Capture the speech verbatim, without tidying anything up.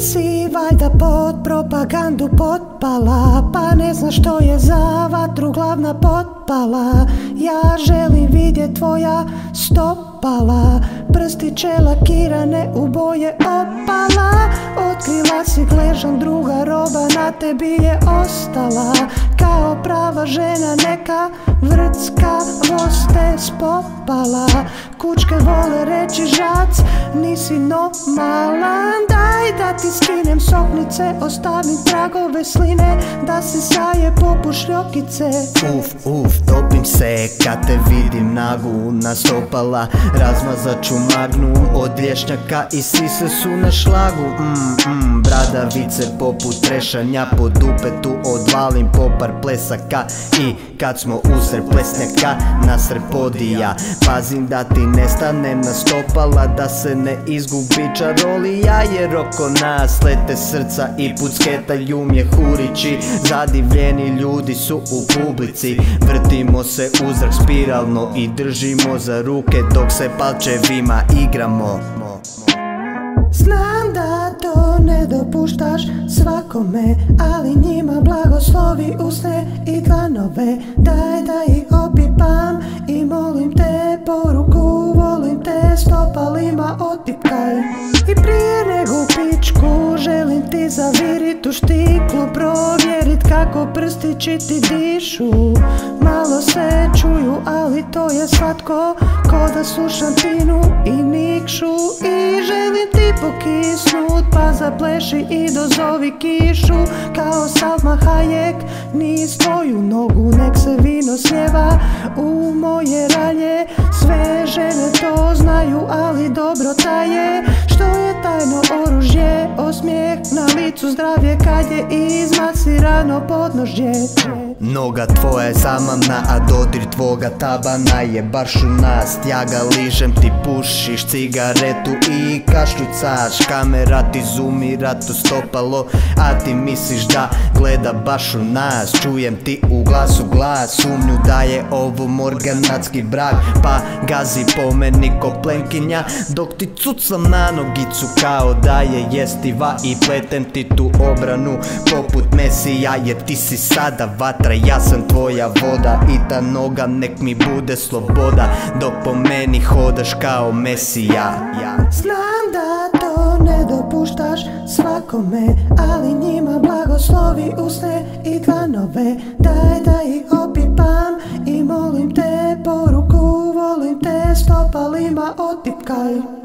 si valjda pod propagandu potpala, pa ne znaš što je za vatru glavna potpala. Ja želim vidjet tvoja stopala, prstiće lakirane u boje opala. Otkrila si gležan, druga roba na tebi je ostala. Kao prava žena neka vrcka voste spopala. Kučke vole reći žac, nisi normalan. Daj da ti skinem soknice, ostavim tragove sline, da se saje poput šljokice. Uf, uf, topim se kad te vidim nagu na stopala. Razmazat ću magnum od lješnjaka i sise su na šlagu. mm, mm, Bradavice poput trešanja, po dupetu odvalim popar plesaka. I kad smo usred plesnjaka nasred podija, pazim da ti ne stanem na stopala, da se ne izgubi čarolija. Jer oko nas lete srca i pucketaju mjehurići. Zadivljeni ljudi su u publici, vrtimo se u zrak spiralno i držimo za ruke dok se palčevima igramo. Znam da to ne dopuštaš svakome, ali njima blagoslovi usne i dlanove. Daj da ih opipam i molim te, poruku volim te, stopalima otipkaj. I prije nego u pičku želim ti zavirit u štiklu, provjerit kako prstići ti dišu. Malo se čuju, ali to je slatko, ko da slušam Tinu i Nikšu. I želim ti pokisnut, pa zapleši i dozovi kišu. Kao Salma Hayek, niz tvoju nogu, nek se vino sljeva u moje ralje. Sve žene to znaju, ali dobro taje što je tajno oružje. Osmijeh na licu, zdravlje kad je izmasirano podnožje. Noga tvoja je zamamna, a dodir tvoga tabana je baš u nas. Ja ga ližem, ti pušiš cigaretu i kašljucaš. Kamera ti zoomira to stopalo, a ti misliš da gleda baš u nas. Čujem ti u glasu glas, sumnju da je ovo morganatski brak, pa gazi po meni ko plenkinja, dok ti cucam na nogicu kao da je jestiva. I pletem ti tu obranu poput Mesija, jer ti si sada vatra, ja sam tvoja voda. I ta noga nek mi bude sloboda, dok po meni hodaš kao Mesija. Znam da to ne dopuštaš svakome, ali njima blagoslovi usne i dlanove. Daj da ih opipam i molim te, poruku volim te, stopalima otipkaj.